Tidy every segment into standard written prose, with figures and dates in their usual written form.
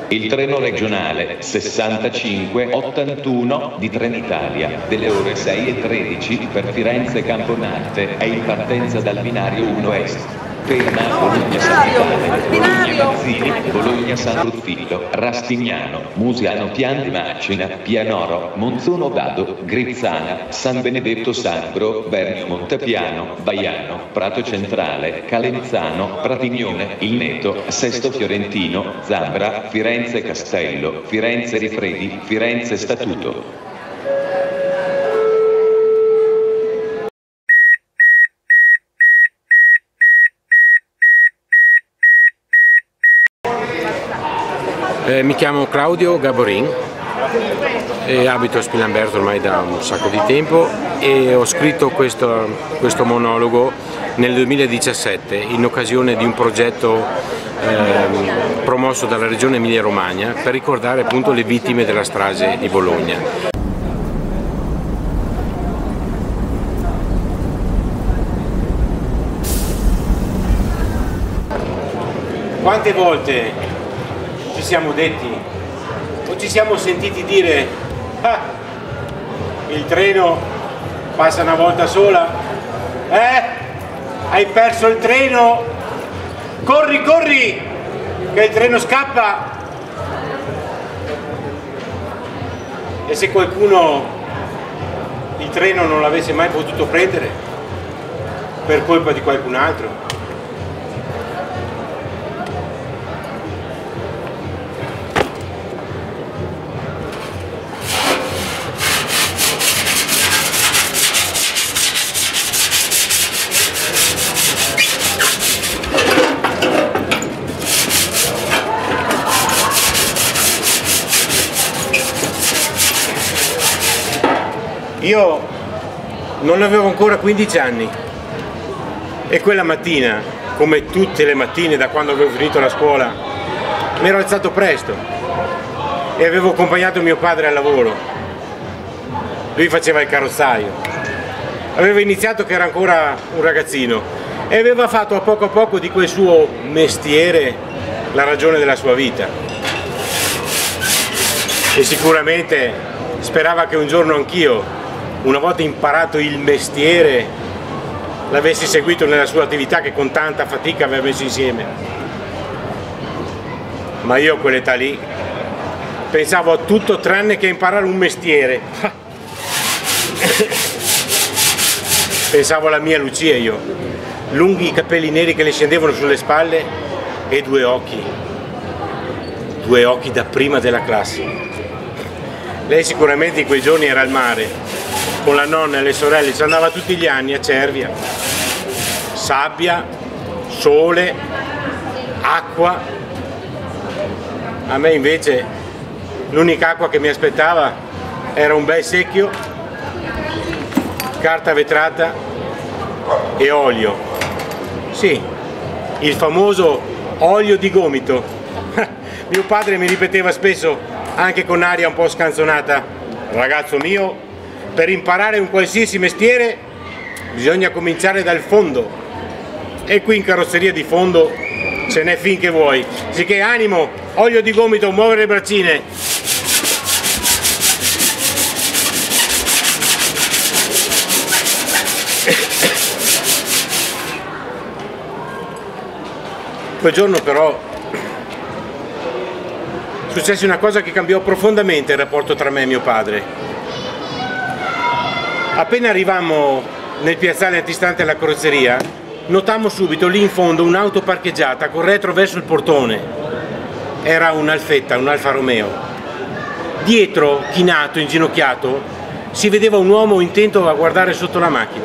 Il treno regionale 6581 di Trenitalia delle ore 6:13 per Firenze Camponate è in partenza dal binario 1 Est. Ferma Bologna Capitale, Bologna Mazzini, Bologna San Ruffillo, Rastignano, Musiano Pian di Macina, Pianoro, Monzono Dado, Grizzana, San Benedetto Sangro, Bernio Montepiano, Baiano, Prato Centrale, Calenzano, Pratignone, Il Neto, Sesto Fiorentino, Zambra, Firenze Castello, Firenze Rifredi, Firenze Statuto. Mi chiamo Claudio Gaborin e abito a Spilamberto ormai da un sacco di tempo e ho scritto questo monologo nel 2017 in occasione di un progetto promosso dalla Regione Emilia-Romagna per ricordare appunto le vittime della strage di Bologna. Quante volte ci siamo detti o ci siamo sentiti dire il treno passa una volta sola, hai perso il treno, corri corri che il treno scappa. E se qualcuno il treno non l'avesse mai potuto prendere per colpa di qualcun altro? Io non avevo ancora 15 anni e quella mattina, come tutte le mattine da quando avevo finito la scuola, mi ero alzato presto e avevo accompagnato mio padre al lavoro. Lui faceva il carrozzaio, aveva iniziato che era ancora un ragazzino e aveva fatto a poco di quel suo mestiere la ragione della sua vita. E sicuramente sperava che un giorno anch'io, una volta imparato il mestiere, l'avessi seguito nella sua attività che con tanta fatica aveva messo insieme. Ma io a quell'età lì pensavo a tutto tranne che imparare un mestiere. Pensavo alla mia Lucia io, lunghi capelli neri che le scendevano sulle spalle e due occhi da prima della classe. Lei sicuramente in quei giorni era al mare, con la nonna e le sorelle, ci andava tutti gli anni a Cervia. Sabbia, sole, acqua. A me invece l'unica acqua che mi aspettava era un bel secchio, carta vetrata e olio. Sì, il famoso olio di gomito. Mio padre mi ripeteva spesso, anche con aria un po' scanzonata: ragazzo mio, per imparare un qualsiasi mestiere bisogna cominciare dal fondo, e qui in carrozzeria di fondo ce n'è finché vuoi. Sicché animo, olio di gomito, muovere le braccine. Quel giorno però successe una cosa che cambiò profondamente il rapporto tra me e mio padre. Appena arrivammo nel piazzale antistante alla carrozzeria, notammo subito lì in fondo un'auto parcheggiata con retro verso il portone. Era un Alfetta, un Alfa Romeo. Dietro, chinato, inginocchiato, si vedeva un uomo intento a guardare sotto la macchina.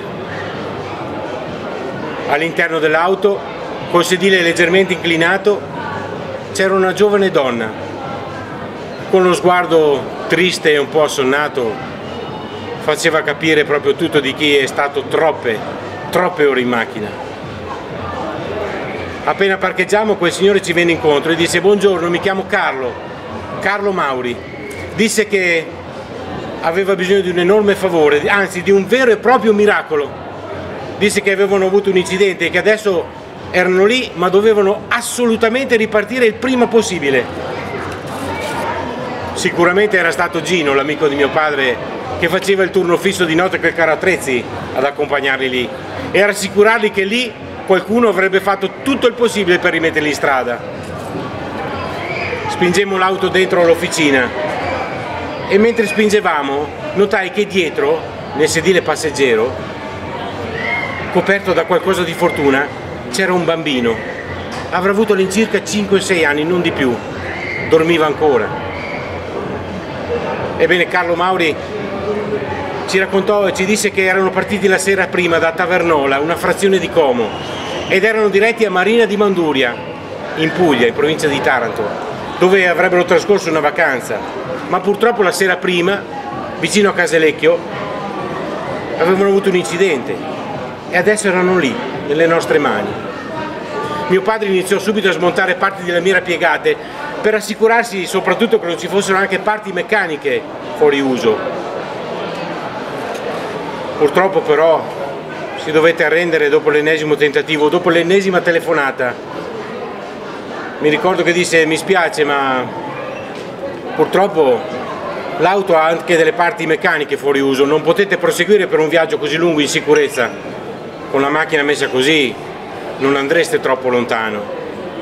All'interno dell'auto, col sedile leggermente inclinato, c'era una giovane donna, con lo sguardo triste e un po' assonnato. Faceva capire proprio tutto di chi è stato troppe ore in macchina. Appena parcheggiamo, quel signore ci venne incontro e disse: buongiorno, mi chiamo Carlo Mauri. Disse che aveva bisogno di un enorme favore, anzi di un vero e proprio miracolo. Disse che avevano avuto un incidente e che adesso erano lì ma dovevano assolutamente ripartire il prima possibile. Sicuramente era stato Gino, l'amico di mio padre, che faceva il turno fisso di notte col carro attrezzi ad accompagnarli lì e a rassicurarli che lì qualcuno avrebbe fatto tutto il possibile per rimetterli in strada. Spingemmo l'auto dentro l'officina e mentre spingevamo notai che dietro, nel sedile passeggero, coperto da qualcosa di fortuna, c'era un bambino. Avrà avuto all'incirca 5-6 anni, non di più. Dormiva ancora. Ebbene, Carlo Mauri ci raccontò e ci disse che erano partiti la sera prima da Tavernola, una frazione di Como, ed erano diretti a Marina di Manduria, in Puglia, in provincia di Taranto, dove avrebbero trascorso una vacanza. Ma purtroppo la sera prima, vicino a Casalecchio, avevano avuto un incidente e adesso erano lì, nelle nostre mani. Mio padre iniziò subito a smontare parti delle mira piegate per assicurarsi soprattutto che non ci fossero anche parti meccaniche fuori uso. Purtroppo però si dovette arrendere dopo l'ennesimo tentativo, dopo l'ennesima telefonata. Mi ricordo che disse: mi spiace, ma purtroppo l'auto ha anche delle parti meccaniche fuori uso, non potete proseguire per un viaggio così lungo in sicurezza. Con la macchina messa così non andreste troppo lontano.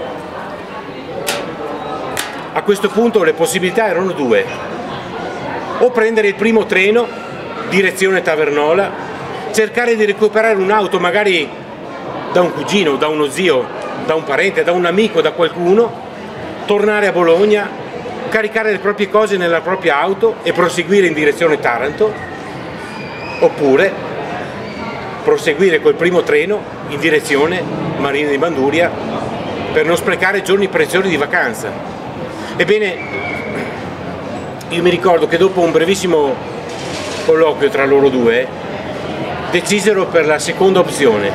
A questo punto le possibilità erano due: o prendere il primo treno direzione Tavernola, cercare di recuperare un'auto magari da un cugino, da uno zio, da un parente, da un amico, da qualcuno, tornare a Bologna, caricare le proprie cose nella propria auto e proseguire in direzione Taranto, oppure proseguire col primo treno in direzione Marina di Manduria per non sprecare giorni preziosi di vacanza. Ebbene, io mi ricordo che dopo un brevissimo colloquio tra loro due decisero per la seconda opzione.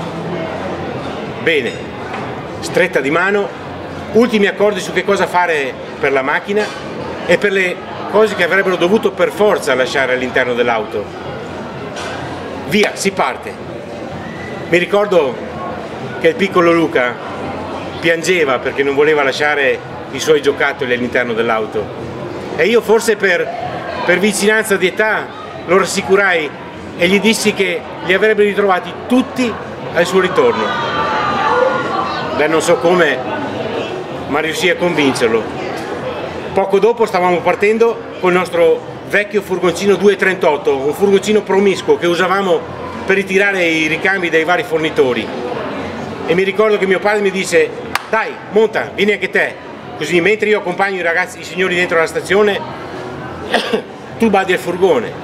Bene, stretta di mano, ultimi accordi su che cosa fare per la macchina e per le cose che avrebbero dovuto per forza lasciare all'interno dell'auto. Via, si parte. Mi ricordo che il piccolo Luca piangeva perché non voleva lasciare i suoi giocattoli all'interno dell'auto e io, forse per vicinanza di età, lo rassicurai e gli dissi che li avrebbe ritrovati tutti al suo ritorno. Beh, non so come, ma riuscì a convincerlo. Poco dopo stavamo partendo col nostro vecchio furgoncino 238, un furgoncino promiscuo che usavamo per ritirare i ricambi dai vari fornitori. E mi ricordo che mio padre mi disse: dai, monta, vieni anche te, così mentre io accompagno i signori dentro la stazione, tu badi al furgone.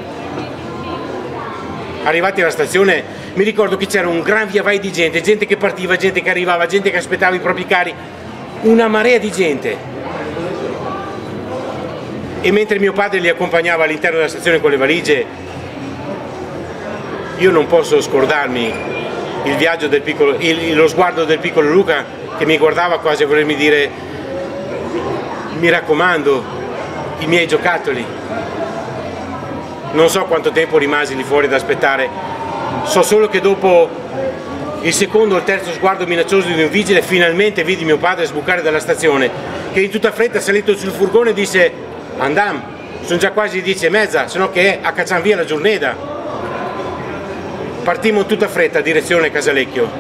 Arrivati alla stazione mi ricordo che c'era un gran via vai di gente, gente che partiva, gente che arrivava, gente che aspettava i propri cari, una marea di gente. E mentre mio padre li accompagnava all'interno della stazione con le valigie, io non posso scordarmi il viaggio del piccolo, lo sguardo del piccolo Luca che mi guardava quasi a volermi dire: mi raccomando, i miei giocattoli. Non so quanto tempo rimasi lì fuori ad aspettare, so solo che dopo il secondo o il terzo sguardo minaccioso di un vigile finalmente vidi mio padre sbucare dalla stazione, che in tutta fretta salito sul furgone disse: andam, sono già quasi 10:30, se no che a caccian via la giornata. Partimmo in tutta fretta direzione Casalecchio,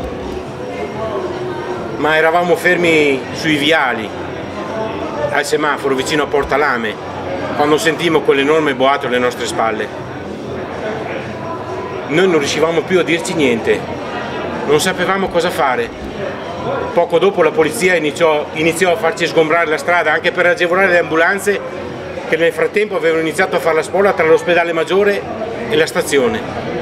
ma eravamo fermi sui viali al semaforo vicino a Porta Lame quando sentimmo quell'enorme boato alle nostre spalle. Noi non riuscivamo più a dirci niente, non sapevamo cosa fare. Poco dopo la polizia iniziò a farci sgombrare la strada, anche per agevolare le ambulanze che nel frattempo avevano iniziato a fare la spola tra l'ospedale maggiore e la stazione.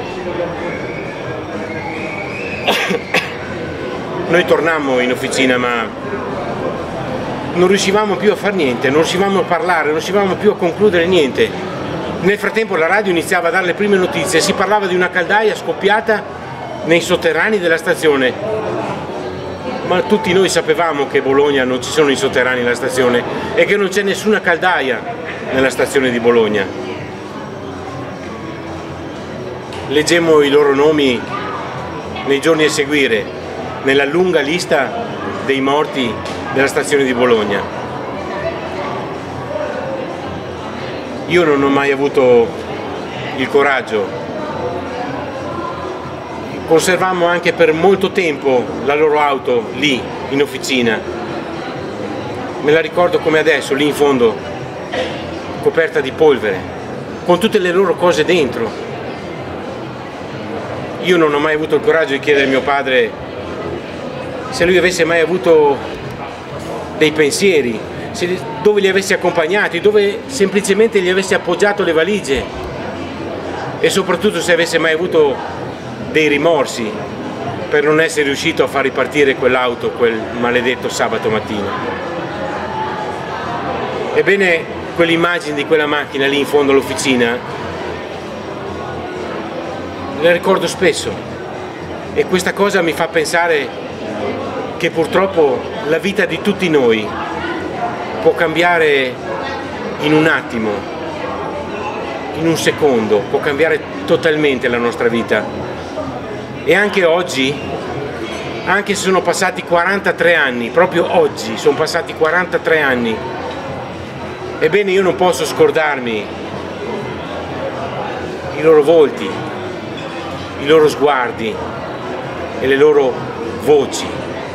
Noi tornammo in officina, ma non riuscivamo più a fare niente, non riuscivamo a parlare, non riuscivamo più a concludere niente. Nel frattempo la radio iniziava a dare le prime notizie, si parlava di una caldaia scoppiata nei sotterranei della stazione, ma tutti noi sapevamo che a Bologna non ci sono i sotterranei nella stazione e che non c'è nessuna caldaia nella stazione di Bologna. Leggemmo i loro nomi nei giorni a seguire nella lunga lista dei morti della stazione di Bologna. Io non ho mai avuto il coraggio. Conservammo anche per molto tempo la loro auto lì in officina. Me la ricordo come adesso, lì in fondo, coperta di polvere, con tutte le loro cose dentro. Io non ho mai avuto il coraggio di chiedere a mio padre se lui avesse mai avuto dei pensieri, dove li avessi accompagnati, dove semplicemente gli avessi appoggiato le valigie e soprattutto se avesse mai avuto dei rimorsi per non essere riuscito a far ripartire quell'auto quel maledetto sabato mattina. Ebbene, quell'immagine di quella macchina lì in fondo all'officina la ricordo spesso e questa cosa mi fa pensare che purtroppo la vita di tutti noi può cambiare in un attimo, in un secondo, può cambiare totalmente la nostra vita. E anche oggi, anche se sono passati 43 anni, proprio oggi sono passati 43 anni, ebbene io non posso scordarmi i loro volti, i loro sguardi e le loro voci.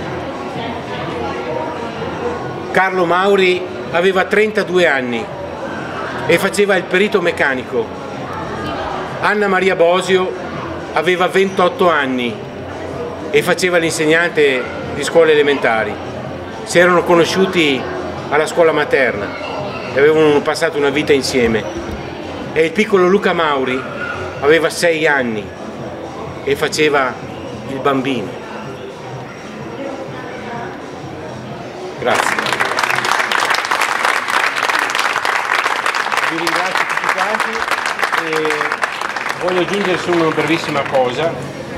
Carlo Mauri aveva 32 anni e faceva il perito meccanico. Anna Maria Bosio aveva 28 anni e faceva l'insegnante di scuole elementari. Si erano conosciuti alla scuola materna e avevano passato una vita insieme. E il piccolo Luca Mauri aveva 6 anni e faceva il bambino. Grazie. Vi ringrazio tutti quanti e voglio aggiungere solo una brevissima cosa.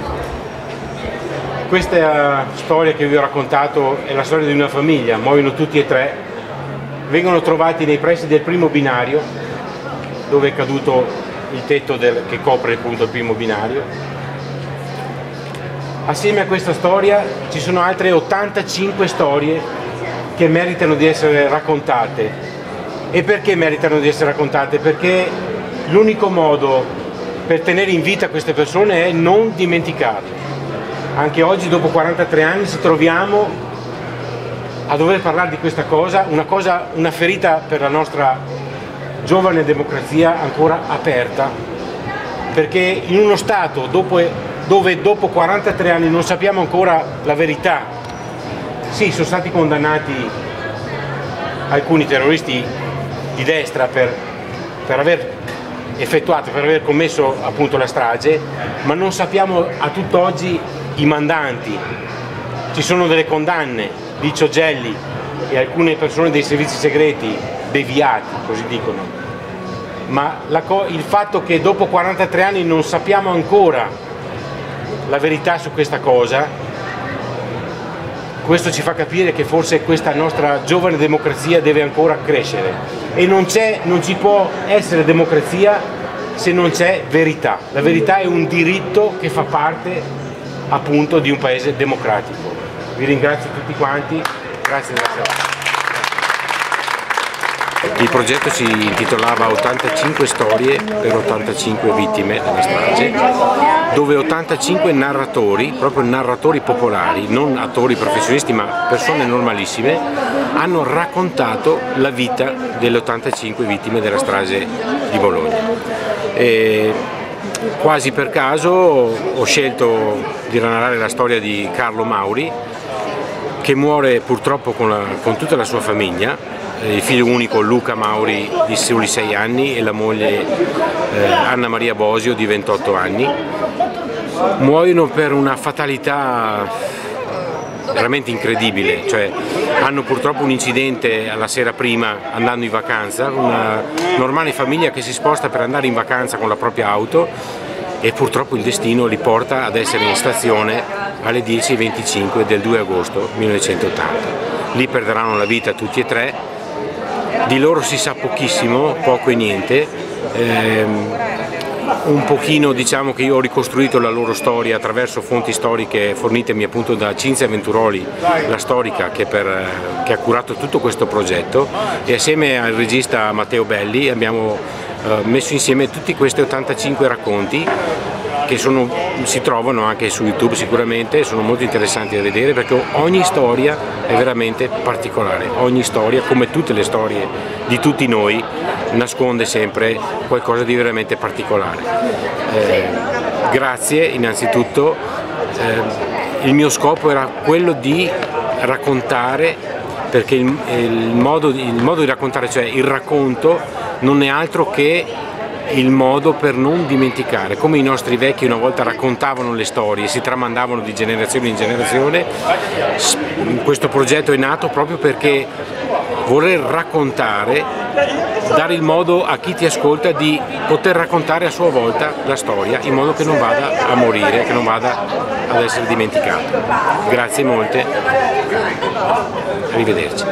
Questa storia che vi ho raccontato è la storia di una famiglia, muoiono tutti e tre, vengono trovati nei pressi del primo binario, dove è caduto il tetto che copre appunto il primo binario. Assieme a questa storia ci sono altre 85 storie che meritano di essere raccontate. E perché meritano di essere raccontate? Perché l'unico modo per tenere in vita queste persone è non dimenticarle. Anche oggi, dopo 43 anni, ci troviamo a dover parlare di questa cosa, una ferita per la nostra giovane democrazia ancora aperta, perché in uno Stato dove dopo 43 anni non sappiamo ancora la verità, sì, sono stati condannati alcuni terroristi di destra per aver commesso appunto la strage, ma non sappiamo a tutt'oggi i mandanti. Ci sono delle condanne di Ciogelli e alcune persone dei servizi segreti deviati, così dicono, ma il fatto che dopo 43 anni non sappiamo ancora la verità su questa cosa, questo ci fa capire che forse questa nostra giovane democrazia deve ancora crescere e non ci può essere democrazia se non c'è verità. La verità è un diritto che fa parte appunto di un paese democratico. Vi ringrazio tutti quanti, grazie della serata. Il progetto si intitolava 85 storie per 85 vittime della strage, dove 85 narratori, proprio narratori popolari, non attori professionisti ma persone normalissime, hanno raccontato la vita delle 85 vittime della strage di Bologna. E quasi per caso ho scelto di narrare la storia di Carlo Mauri, che muore purtroppo con tutta la sua famiglia, il figlio unico Luca Mauri di soli 6 anni e la moglie Anna Maria Bosio di 28 anni. Muoiono per una fatalità veramente incredibile, cioè hanno purtroppo un incidente alla sera prima andando in vacanza, una normale famiglia che si sposta per andare in vacanza con la propria auto e purtroppo il destino li porta ad essere in stazione alle 10:25 del 2 agosto 1980. Lì perderanno la vita tutti e tre. Di loro si sa pochissimo, poco e niente. un pochino, diciamo che io ho ricostruito la loro storia attraverso fonti storiche fornitemi appunto da Cinzia Venturoli, la storica che ha curato tutto questo progetto, e assieme al regista Matteo Belli abbiamo messo insieme tutti questi 85 racconti che si trovano anche su YouTube sicuramente, sono molto interessanti da vedere perché ogni storia è veramente particolare, ogni storia, come tutte le storie di tutti noi, nasconde sempre qualcosa di veramente particolare. Grazie innanzitutto, il mio scopo era quello di raccontare, perché il modo di raccontare, cioè il racconto, non è altro che il modo per non dimenticare, come i nostri vecchi una volta raccontavano le storie, si tramandavano di generazione in generazione. Questo progetto è nato proprio perché voler raccontare, dare il modo a chi ti ascolta di poter raccontare a sua volta la storia in modo che non vada a morire, che non vada ad essere dimenticato. Grazie molte, arrivederci.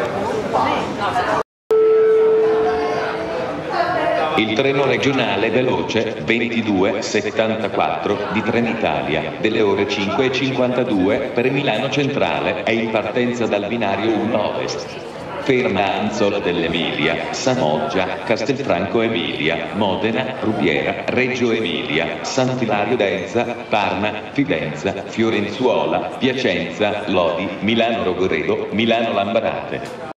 Il treno regionale veloce 2274 di Trenitalia delle ore 5:52 per Milano Centrale è in partenza dal binario 1 Ovest. Ferma a Anzola dell'Emilia, Samoggia, Castelfranco Emilia, Modena, Rubiera, Reggio Emilia, Sant'Ilario d'Enza, Parma, Fidenza, Fiorenzuola, Piacenza, Lodi, Milano Rogoredo, Milano Lambarate.